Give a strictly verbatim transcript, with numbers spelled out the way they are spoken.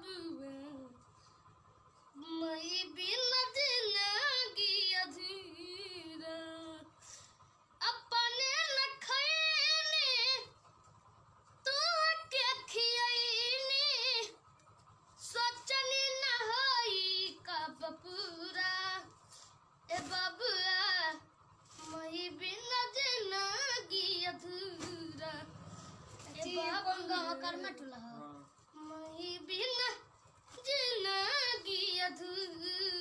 बबुआ मई बिना जिंदगी अधूरा अपने न खैने तू के खियैनी सोचनी न होई कब पूरा ए बबुआ मई बिना जिंदगी अधूरा ए बाबा करना टुला मई बिना जिंदगी अधूरा।